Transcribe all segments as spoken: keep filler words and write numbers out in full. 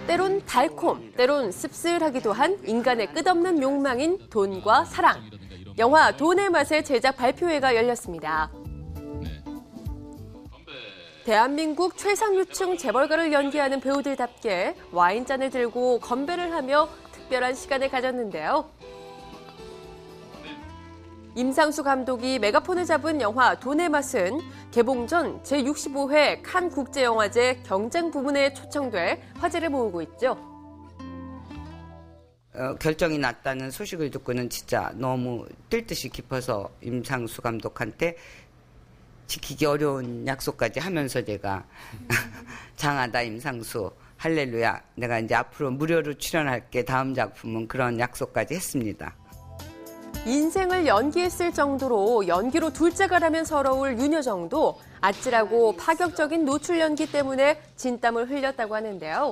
때론 달콤, 때론 씁쓸하기도 한 인간의 끝없는 욕망인 돈과 사랑. 영화 돈의 맛의 제작 발표회가 열렸습니다. 대한민국 최상류층 재벌가를 연기하는 배우들답게 와인잔을 들고 건배를 하며 특별한 시간을 가졌는데요. 임상수 감독이 메가폰을 잡은 영화 돈의 맛은 개봉 전 제육십오 회 칸 국제영화제 경쟁 부문에 초청돼 화제를 모으고 있죠. 어, 결정이 났다는 소식을 듣고는 진짜 너무 뛸 듯이 깊어서 임상수 감독한테 지키기 어려운 약속까지 하면서 제가 장하다 임상수 할렐루야 내가 이제 앞으로 무료로 출연할게 다음 작품은 그런 약속까지 했습니다. 인생을 연기했을 정도로 연기로 둘째가라면 서러울 윤여정도 아찔하고 파격적인 노출 연기 때문에 진땀을 흘렸다고 하는데요.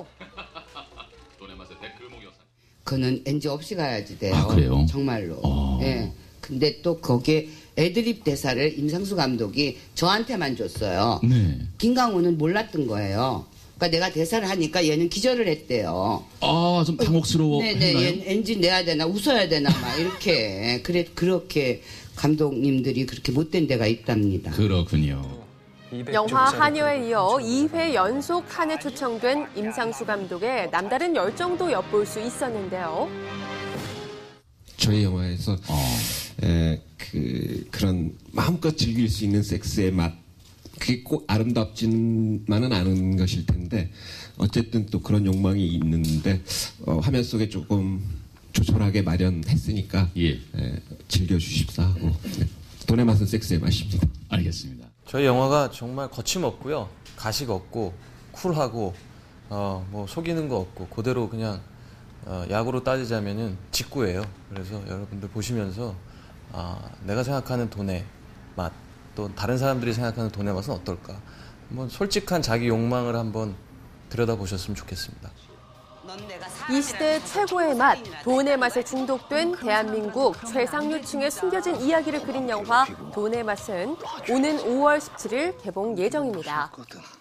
그는 엔지 없이 가야지 돼요. 아, 그래요? 정말로. 어. 예. 근데 또 거기에 애드립 대사를 임상수 감독이 저한테만 줬어요. 네. 김강호는 몰랐던 거예요. 그러니까 내가 대사를 하니까 얘는 기절을 했대요. 아, 좀 당혹스러워. 네네, 얘는 엔진 내야 되나 웃어야 되나 막 이렇게 그래 그렇게 감독님들이 그렇게 못된 데가 있답니다. 그렇군요. 영화 하녀에 이어 이 회 연속 칸에 초청된 임상수 감독의 남다른 열정도 엿볼 수 있었는데요. 저희 영화에서 어. 에, 그 그런 마음껏 즐길 수 있는 섹스의 맛 그게 꼭 아름답지만은 않은 것일 텐데 어쨌든 또 그런 욕망이 있는데 어, 화면 속에 조금 조촐하게 마련했으니까 예. 에, 즐겨주십사 하고 네. 돈의 맛은 섹스의 맛입니다. 알겠습니다. 저희 영화가 정말 거침없고요. 가식 없고 쿨하고 어, 뭐 속이는 거 없고 그대로 그냥 어, 야구로 따지자면은 직구예요. 그래서 여러분들 보시면서 아, 내가 생각하는 돈의 맛, 또 다른 사람들이 생각하는 돈의 맛은 어떨까? 한번 솔직한 자기 욕망을 한번 들여다보셨으면 좋겠습니다. 이 시대 최고의 맛, 돈의 맛에 중독된 대한민국 최상류층의 숨겨진 이야기를 그린 영화 돈의 맛은 오는 오월 십칠일 개봉 예정입니다.